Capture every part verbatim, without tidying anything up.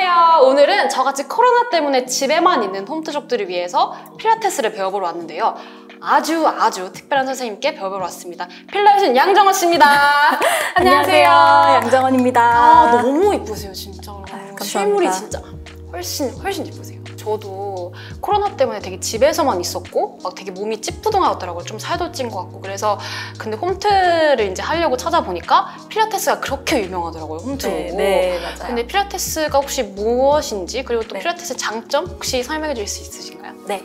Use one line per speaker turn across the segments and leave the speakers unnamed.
안녕하세요. 오늘은 저같이 코로나 때문에 집에만 있는 홈트족들을 위해서 필라테스를 배워보러 왔는데요. 아주 아주 특별한 선생님께 배워보러 왔습니다. 필라테스 양정원 씨입니다.
안녕하세요. 양정원입니다.
아, 너무 이쁘세요, 진짜로.
감사합니다.
실물이 진짜 훨씬 훨씬 이쁘세요. 저도 코로나 때문에 되게 집에서만 있었고 막 되게 몸이 찌뿌둥하더라고요. 좀 살도 찐 것 같고. 그래서 근데 홈트를 이제 하려고 찾아보니까 필라테스가 그렇게 유명하더라고요, 홈트로.
네, 네, 맞아요.
근데 필라테스가 혹시 무엇인지, 그리고 또
네.
필라테스 장점 혹시 설명해 주실 수 있으신가요?
네,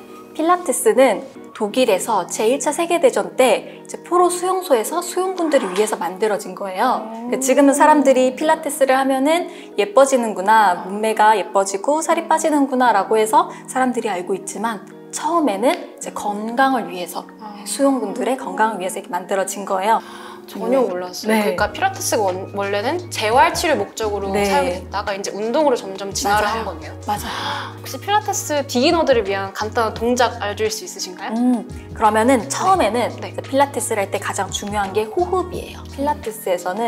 필라테스는 독일에서 제일 차 세계대전 때 이제 포로 수용소에서 수용군들을 위해서 만들어진 거예요. 그러니까 지금은 사람들이 필라테스를 하면은 예뻐지는구나, 몸매가 예뻐지고 살이 빠지는구나 라고 해서 사람들이 알고 있지만, 처음에는 이제 건강을 위해서, 수용군들의 건강을 위해서 이렇게 만들어진 거예요.
전혀 몰랐어요.
네.
그러니까 필라테스가 원, 원래는 재활치료 목적으로
네.
사용이 됐다가 이제 운동으로 점점 진화를
맞아요.
한 거네요.
맞아요.
혹시 필라테스 비기너들을 위한 간단한 동작 알려줄 수 있으신가요?
음, 그러면은 처음에는
네.
이제 필라테스를 할 때 가장 중요한 게 호흡이에요. 필라테스에서는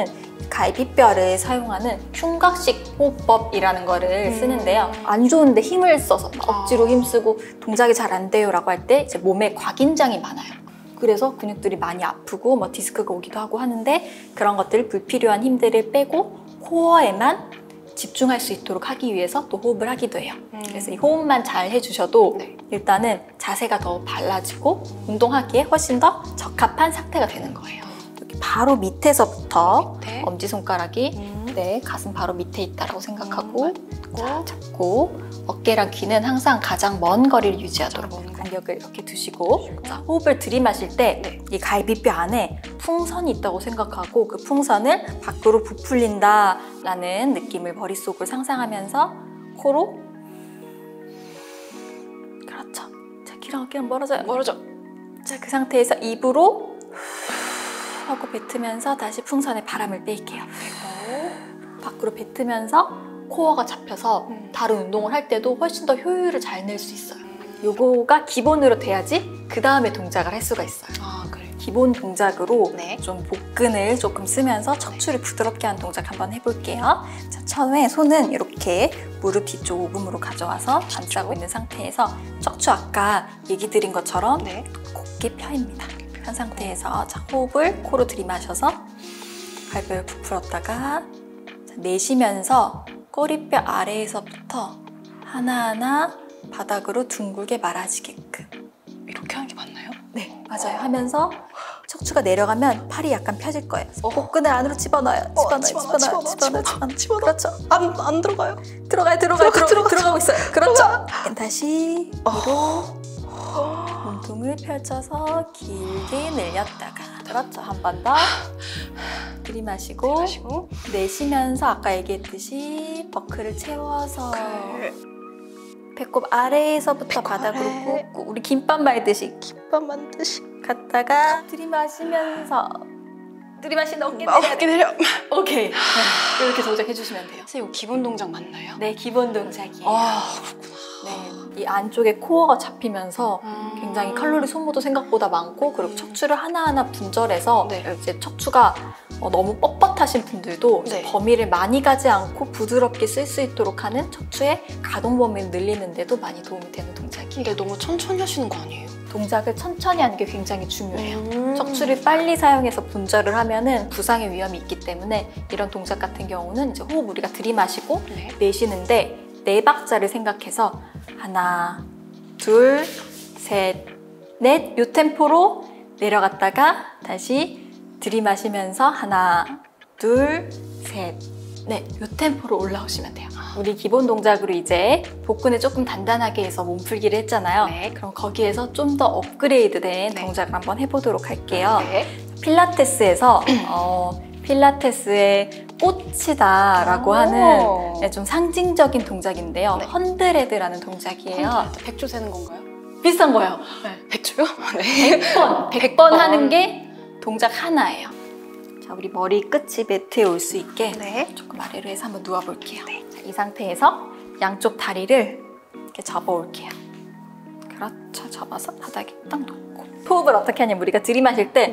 갈비뼈를 사용하는 흉곽식 호흡법이라는 거를
음.
쓰는데요. 안 좋은데 힘을 써서 막 억지로
아.
힘쓰고 동작이 잘 안 돼요 라고 할 때 이제 몸에 곽인장이 많아요. 그래서 근육들이 많이 아프고 뭐 디스크가 오기도 하고 하는데, 그런 것들 불필요한 힘들을 빼고 코어에만 집중할 수 있도록 하기 위해서 또 호흡을 하기도 해요.
음.
그래서 이 호흡만 잘 해주셔도
네.
일단은 자세가 더 발라지고 운동하기에 훨씬 더 적합한 상태가 되는 거예요. 여기 바로 밑에서부터
밑에.
엄지손가락이
음.
네, 가슴 바로 밑에 있다고 생각하고
고
자, 잡고 어깨랑 귀는 항상 가장 먼 거리를 유지하도록
먼 거리.
간격을 이렇게 두시고, 자, 호흡을 들이마실 때 이
네.
갈비뼈 안에 풍선이 있다고 생각하고 그 풍선을 밖으로 부풀린다 라는 느낌을 머릿속으로 상상하면서 코로, 그렇죠. 자, 귀랑 어깨랑 멀어져요.
멀어져.
자, 그 상태에서 입으로 하고 뱉으면서 다시 풍선에 바람을 뺄게요. 밖으로 뱉으면서 코어가 잡혀서
음.
다른 운동을 할 때도 훨씬 더 효율을 잘 낼 수 있어요. 요거가 기본으로 돼야지 그 다음에 동작을 할 수가 있어요.
아, 그래요?
기본 동작으로
네.
좀 복근을 조금 쓰면서 척추를 부드럽게 하는 동작 한번 해볼게요. 자, 처음에 손은 이렇게 무릎 뒤쪽 오금으로 가져와서 감싸고 있는 상태에서 척추 아까 얘기 드린 것처럼
네.
곧게 펴입니다. 한 상태에서 자, 호흡을 코로 들이마셔서 갈비뼈를 부풀었다가, 자, 내쉬면서 꼬리뼈 아래에서부터 하나하나 바닥으로 둥글게 말아지게끔.
이렇게 하는 게 맞나요?
네, 맞아요. 하면서 척추가 내려가면 팔이 약간 펴질 거예요. 복근을 안으로 집어넣어요. 집어넣어요.
집어넣어,
집어넣어요.
집어넣어,
집어넣어요.
집어넣어.
그렇죠.
안, 안 들어가요.
들어가요. 들어가요.
들어가,
들어,
들어가,
들어가고 있어요. 그렇죠. 다시 위로 몸통을 펼쳐서 길게 늘렸다가, 그렇죠. 한 번 더 들이마시고,
마시고.
내쉬면서 아까 얘기했듯이 버클을 채워서
그
배꼽 아래에서부터
배꼽
바닥으로
아래.
꾹꾹, 우리 김밥 말듯이
김밥 만드시.
갔다가 들이마시면서 들이마신 어깨
어,
내려.
어깨 내려.
오케이. 네, 이렇게 동작해 주시면 돼요.
선생님, 이거 기본 동작 맞나요?
네, 기본 동작이에요.
아,
네, 이 안쪽에 코어가 잡히면서
음.
굉장히 칼로리 소모도 생각보다 많고, 그리고 척추를 하나하나 분절해서
네.
이제 척추가 어, 너무 뻣뻣하신 분들도
네.
범위를 많이 가지 않고 부드럽게 쓸 수 있도록 하는 척추의 가동 범위를 늘리는 데도 많이 도움이 되는 동작이에요.
근데 너무 천천히 하시는 거 아니에요?
동작을 천천히 하는 게 굉장히 중요해요.
음.
척추를 빨리 사용해서 분절을 하면은 부상의 위험이 있기 때문에 이런 동작 같은 경우는 이제 호흡 우리가 들이마시고
네.
내쉬는데 네 박자를 생각해서 하나, 둘, 셋, 넷, 요 템포로 내려갔다가 다시 들이마시면서 하나, 둘, 셋, 넷, 요 템포로 올라오시면 돼요. 우리 기본 동작으로 이제 복근을 조금 단단하게 해서 몸풀기를 했잖아요.
네.
그럼 거기에서 좀 더 업그레이드된
네.
동작을 한번 해보도록 할게요.
네.
필라테스에서 어, 필라테스의 꽃이다라고
오.
하는 네, 좀 상징적인 동작인데요.
네.
헌드레드라는 동작이에요.
백조 세는 건가요?
비슷한 거예요.
백조요? 네.
백 번, 백 번 하는 게 동작 하나예요. 자, 우리 머리 끝이 매트에 올 수 있게
네.
조금 아래로 해서 한번 누워볼게요. 자, 이 상태에서 양쪽 다리를 이렇게 접어올게요. 그렇죠. 접어서 바닥에 딱 놓고. 호흡을 어떻게 하냐면 우리가 들이마실 때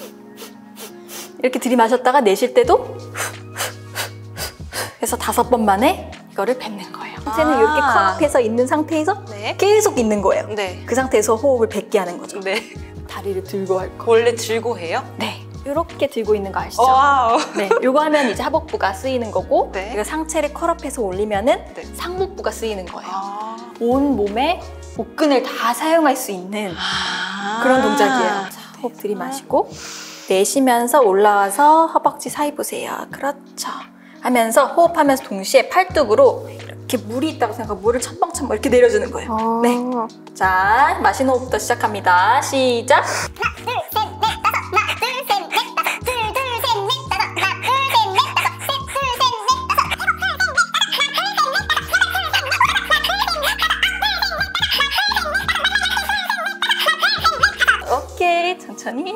이렇게 들이마셨다가 내쉴 때도 해서 다섯 번 만에 이거를 뱉는 거예요. 상체는
아.
이렇게 컵에서 있는 상태에서
네.
계속 있는 거예요.
네.
그 상태에서 호흡을 백 개 하는 거죠.
네.
다리를 들고 할 거.
원래 들고 해요?
네. 이렇게 들고 있는 거 아시죠?
와우.
네. 요거 하면 이제 하복부가 쓰이는 거고,
네.
이거 상체를 컬업해서 올리면은
네.
상복부가 쓰이는 거예요.
아.
온 몸에 복근을 다 사용할 수 있는
아.
그런 동작이에요. 자, 호흡 들이마시고 내쉬면서 올라와서 허벅지 사이 보세요. 그렇죠. 하면서 호흡하면서 동시에 팔뚝으로 이렇게 물이 있다고 생각하고 물을 첨벙첨벙 이렇게 내려주는 거예요.
아.
네. 자, 마시는 호흡부터 시작합니다. 시작. 오케이, 천천히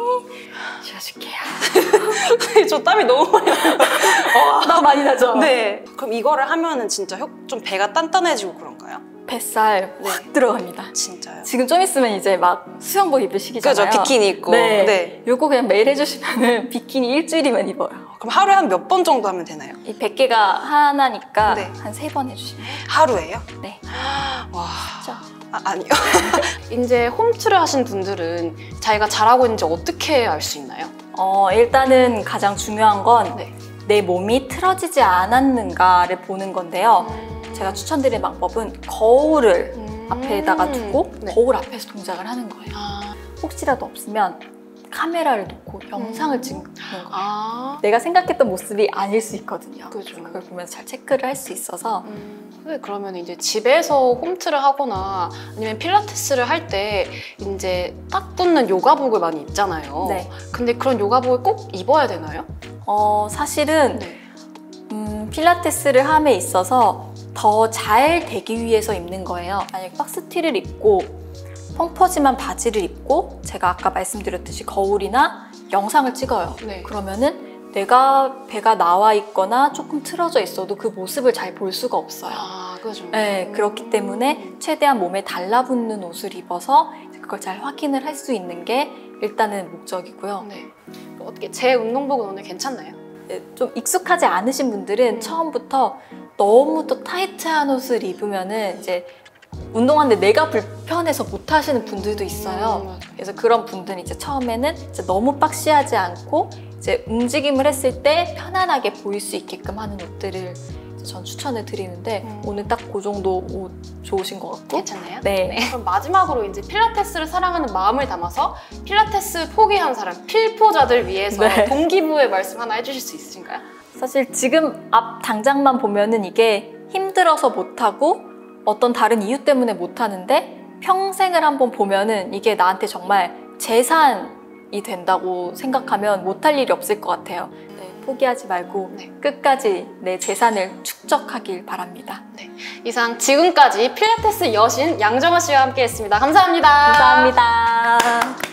쉬어줄게요.
저 땀이 너무 많이 나요.
나 많이 나죠?
네. 그럼 이거를 하면은 진짜 효- 좀 배가 단단해지고 그런가요?
뱃살
네.
확 들어갑니다.
진짜요?
지금 좀 있으면 이제 막 수영복 입을 시기잖아요.
그죠, 비키니 입고.
네.
네.
요거 그냥 매일 해주시면은 비키니 일주일이면 입어요.
그럼 하루에 한 몇 번 정도 하면 되나요?
이 백 개가 하나니까
네.
한 세 번 해주시면 돼요.
하루에요?
네.
와.
진짜.
아, 아니요. 이제 홈트를 하신 분들은 자기가 잘하고 있는지 어떻게 알 수 있나요?
어, 일단은 가장 중요한 건 내
네.
몸이 틀어지지 않았는가를 보는 건데요. 제가 추천드릴 방법은 거울을
음.
앞에다가 두고
네.
거울 앞에서 동작을 하는 거예요.
아.
혹시라도 없으면 카메라를 놓고 영상을 찍는 거예요.
아.
내가 생각했던 모습이 아닐 수 있거든요.
그죠.
그걸 보면서 잘 체크를 할 수 있어서
음, 근데 그러면 이제 집에서 홈트를 하거나 아니면 필라테스를 할 때 이제 딱 붙는 요가복을 많이 입잖아요.
네.
근데 그런 요가복을 꼭 입어야 되나요?
어, 사실은
네.
음, 필라테스를 함에 있어서 더 잘 되기 위해서 입는 거예요. 만약에 박스티를 입고 펑퍼짐한 바지를 입고 제가 아까 말씀드렸듯이 거울이나 영상을 찍어요.
네.
그러면은 내가 배가 나와 있거나 조금 틀어져 있어도 그 모습을 잘 볼 수가 없어요.
아, 그죠.
네, 그렇기 때문에 최대한 몸에 달라붙는 옷을 입어서 그걸 잘 확인을 할 수 있는 게 일단은 목적이고요.
네. 어떻게 제 운동복은 오늘 괜찮나요?
네, 좀 익숙하지 않으신 분들은
음.
처음부터 너무 또 타이트한 옷을 입으면은 이제 운동하는데 내가 불편해서 못 하시는 분들도 있어요.
음, 맞아요.
그래서 그런 분들은 이제 처음에는 이제 너무 박시하지 않고 이제 움직임을 했을 때 편안하게 보일 수 있게끔 하는 옷들을 이제 전 추천을 드리는데
음.
오늘 딱 그 정도 옷 좋으신 것 같고.
괜찮나요?
네.
그럼 마지막으로 이제 필라테스를 사랑하는 마음을 담아서 필라테스 포기한 사람, 필포자들 위해서
네.
동기부여 말씀 하나 해주실 수 있으신가요?
사실 지금 앞 당장만 보면은 이게 힘들어서 못하고 어떤 다른 이유 때문에 못하는데 평생을 한번 보면은 이게 나한테 정말 재산이 된다고 생각하면 못할 일이 없을 것 같아요. 네, 포기하지 말고
네.
끝까지 내 재산을 축적하길 바랍니다.
이상 지금까지 필라테스 여신 양정아 씨와 함께 했습니다. 감사합니다.
감사합니다.